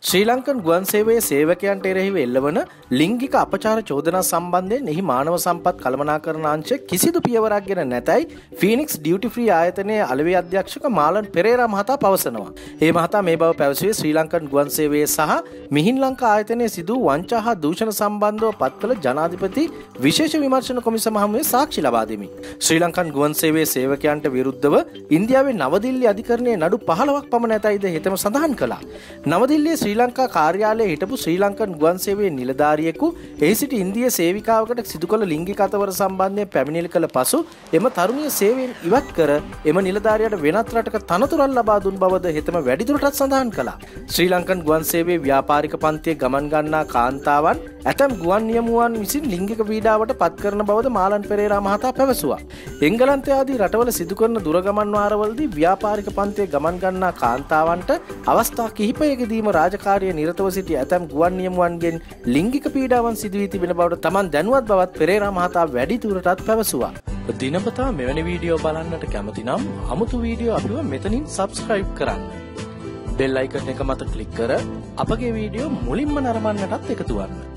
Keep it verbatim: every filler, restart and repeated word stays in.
ශ්‍රී Lankan ගුවන් සේවයේ සේවකයන්ට එරෙහිව එල්ලවන ලිංගික අපචාර චෝදනා සම්බන්ධයෙන් එහි මානව සම්පත් කළමනාකරණ අංශ කිසිදු පියවරක් ගෙන නැතයි ෆීනික්ස් ඩියුටි ෆ්‍රී ආයතනයේ අලෙවි අධ්‍යක්ෂක මාලන් පෙරේරා මහතා පවසනවා. ඒ මහතා මේ බව පැවසුවේ ශ්‍රී ලංකන් ගුවන් සේවයේ සහ මිහින් ලංකා ආයතනයේ සිදු වංචා හා දූෂණ සම්බන්ධව පත් කළ ජනාධිපති විශේෂ විමර්ශන කොමිසම හමුවේ සාක්ෂි ලබා දෙමින්. ශ්‍රී ලංකන් ගුවන් සේවයේ සේවකයන්ට විරුද්ධව ඉන්දියාවේ නවදිල්ලි අධිකරණයේ නඩු පහළොවක් පමණ ඇතයිද හෙතෙම සඳහන් කළා. නවදිල්ලියේ ශ්‍රී ලංකා කාර්යාලයේ හිටපු ශ්‍රී ලංකන් ගුවන් සේවයේ නිලධාරියෙකු එහි සිටි ඉන්දිය සේවිකාවකට සිදු කළ ලිංගික අතවර සම්බන්ධයෙන් පැමිණිලි කළ පසු එම තරුණිය සේවයෙන් ඉවත් කර එම නිලධාරියට වෙනත් රටක තනතුරක් ලබා දුන් බවද හෙතෙම වැඩිදුරටත් සඳහන් කළා. ශ්‍රී ලංකන් ගුවන් සේවයේ ව්‍යාපාරික පන්තියේ ගමන් ගන්නා කාන්තාවන් ඇතැම් ගුවන් නියමුවන් විසින් ලිංගික පීඩාවට පත් කරන බවද මාලන් පෙරේරා මහතා පැවසුවා. එංගලන්තය ආදී රටවල සිදු කරන දුරගමන් වාරවලදී ව්‍යාපාරික පන්තියේ ගමන් ගන්නා කාන්තාවන්ට අවස්ථා කිහිපයකදීම රාජකාරිය නිරතව සිටි ඇතැම් ගුවන් නියමුවන්ගෙන් ලිංගික පීඩාවන් සිදු වී තිබෙන බවට තමන් දැනුවත් බවත් පෙරේරා මහතා වැඩිදුරටත් පැවසුවා. දිනපතා මෙවැනි වීඩියෝ බලන්නට කැමති නම් අමුතු වීඩියෝ අපිව මෙතනින් සබ්ස්ක්‍රයිබ් කරන්න. බෙල් අයිකන් එක මත ක්ලික් කර අපගේ වීඩියෝ මුලින්ම නරඹන්නටත් එකතු වන්න.